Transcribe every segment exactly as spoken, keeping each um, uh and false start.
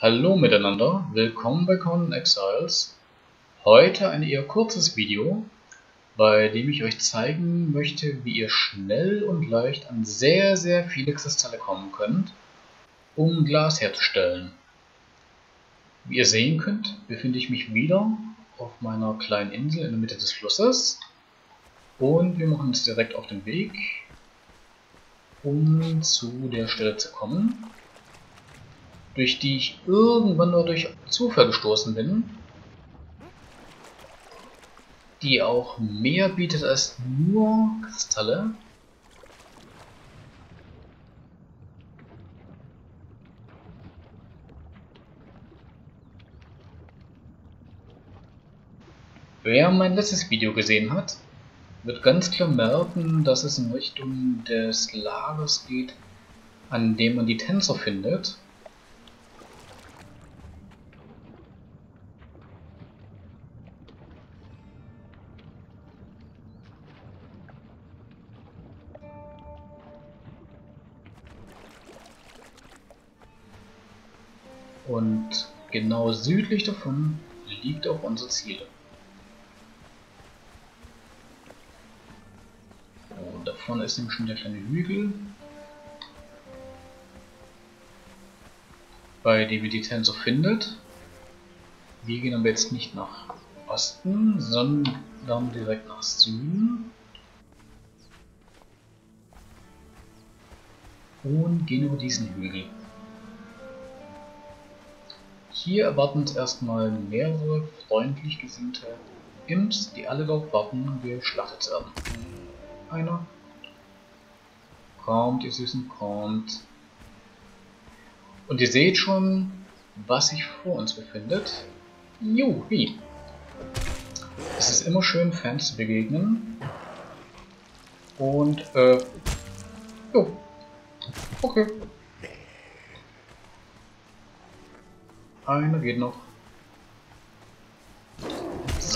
Hallo miteinander, willkommen bei Conan Exiles. Heute ein eher kurzes Video, bei dem ich euch zeigen möchte, wie ihr schnell und leicht an sehr sehr viele Kristalle kommen könnt, um Glas herzustellen. Wie ihr sehen könnt, befinde ich mich wieder auf meiner kleinen Insel in der Mitte des Flusses und wir machen uns direkt auf den Weg, um zu der Stelle zu kommen, durch die ich irgendwann nur durch Zufall gestoßen bin, die auch mehr bietet als nur Kristalle. Wer mein letztes Video gesehen hat, wird ganz klar merken, dass es in Richtung des Lagers geht, an dem man die Tänzer findet. Und genau südlich davon liegt auch unser Ziel. Und davon ist nämlich schon der kleine Hügel, bei dem ihr die Tänzer findet. Wir gehen aber jetzt nicht nach Osten, sondern direkt nach Süden. Und gehen über diesen Hügel. Hier erwarten uns erstmal mehrere freundlich gesinnte Imps, die alle darauf warten, geschlachtet zu werden. Einer. Kommt, ihr Süßen, kommt. Und ihr seht schon, was sich vor uns befindet. Juhi! Es ist immer schön, Fans zu begegnen. Und, äh, jo. Okay. Einer geht noch. So.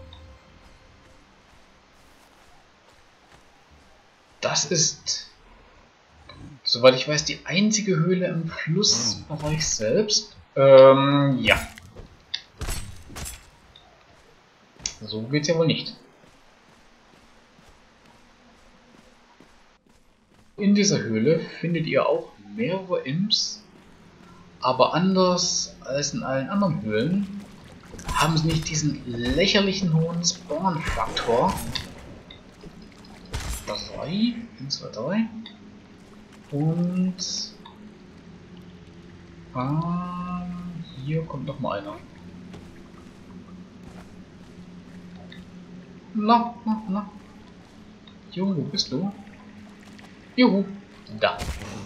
Das ist, soweit ich weiß, die einzige Höhle im Flussbereich selbst. Ähm, ja. So geht's ja wohl nicht. In dieser Höhle findet ihr auch mehrere Imps. Aber anders als in allen anderen Höhlen haben sie nicht diesen lächerlichen hohen Spawn-Faktor. drei, eins, zwei, drei. Und ähm, hier kommt noch mal einer. Na, na, na. Junge, wo bist du? Juhu, da.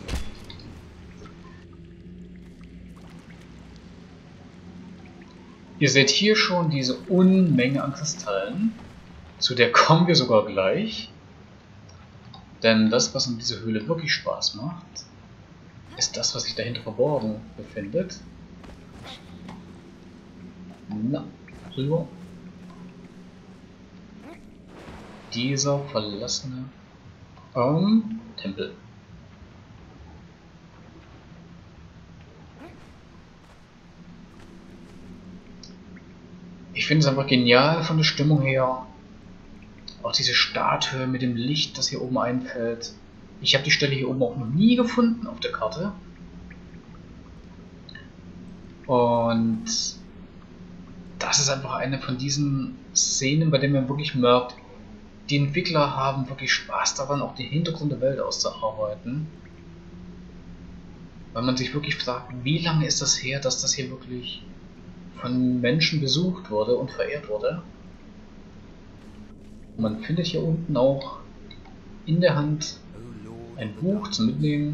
Ihr seht hier schon diese Unmenge an Kristallen, zu der kommen wir sogar gleich. Denn das, was in dieser Höhle wirklich Spaß macht, ist das, was sich dahinter verborgen befindet. Na, rüber. Dieser verlassene ähm, Tempel. Ich finde es einfach genial von der Stimmung her. Auch diese Statue mit dem Licht, das hier oben einfällt. Ich habe die Stelle hier oben auch noch nie gefunden auf der Karte. Und das ist einfach eine von diesen Szenen, bei denen man wirklich merkt, die Entwickler haben wirklich Spaß daran, auch den Hintergrund der Welt auszuarbeiten. Weil man sich wirklich fragt, wie lange ist das her, dass das hier wirklich von Menschen besucht wurde und verehrt wurde. Man findet hier unten auch in der Hand ein Buch zum Mitnehmen.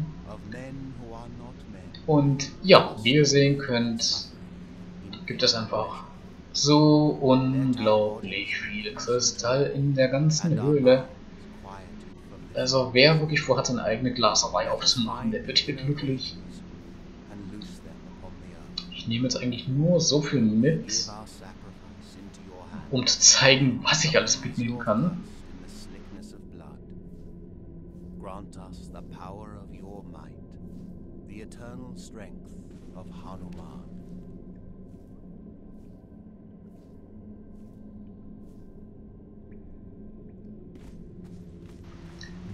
Und ja, wie ihr sehen könnt, gibt es einfach so unglaublich viele Kristalle in der ganzen Höhle. Also wer wirklich vorhat, seine eigene Glaserei aufzumachen, der wird hier glücklich. Ich nehme jetzt eigentlich nur so viel mit, um zu zeigen, was ich alles mitnehmen kann. Grant us the power of your might, the eternal strength of Hanuman.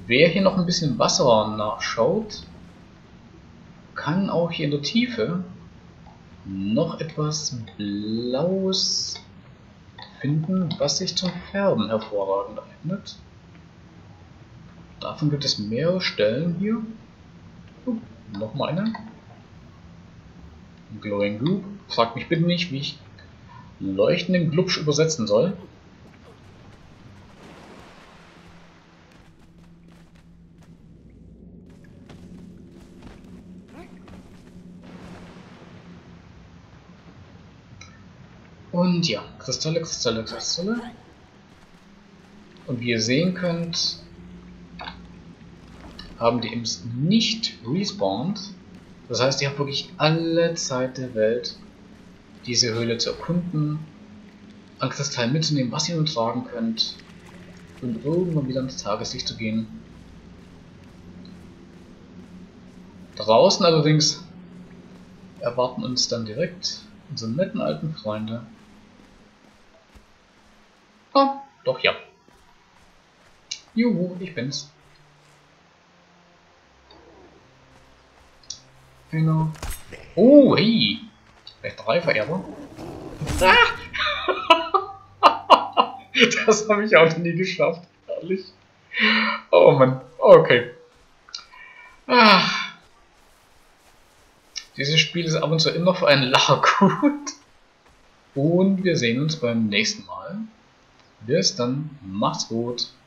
Wer hier noch ein bisschen Wasser nachschaut, kann auch hier in der Tiefe noch etwas Blaues finden, was sich zum Färben hervorragend eignet. Davon gibt es mehrere Stellen hier. Uh, noch mal eine. Glowing Goop. Fragt mich bitte nicht, wie ich leuchtenden Glubsch übersetzen soll. Und ja, Kristalle, Kristalle, Kristalle. Und wie ihr sehen könnt, haben die Imps nicht respawned. Das heißt, ihr habt wirklich alle Zeit der Welt, diese Höhle zu erkunden, an Kristallen mitzunehmen, was ihr nur tragen könnt, und irgendwann wieder ans Tageslicht zu gehen. Draußen allerdings erwarten uns dann direkt unsere netten alten Freunde. Ah, doch ja. Juhu, ich bin's. Einer. Oh, hey! Vielleicht drei Verehrer. Ah! Das habe ich auch nie geschafft. Ehrlich. Oh Mann. Okay. Ah. Dieses Spiel ist ab und zu immer für einen Lacher gut. Und wir sehen uns beim nächsten Mal. Bis dann. Macht's gut.